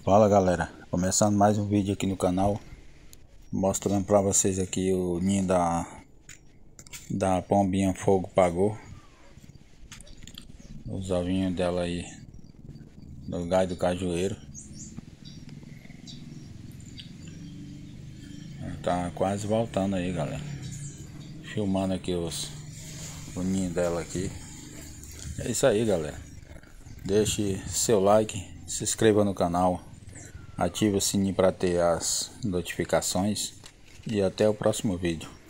Fala galera, começando mais um vídeo aqui no canal, mostrando para vocês aqui o ninho da pombinha fogo pagou, os ovinhos dela aí no galho do cajueiro. Tá quase voltando aí galera, filmando aqui o ninho dela aqui. É isso aí galera, deixe seu like, se inscreva no canal, ative o sininho para ter as notificações e até o próximo vídeo.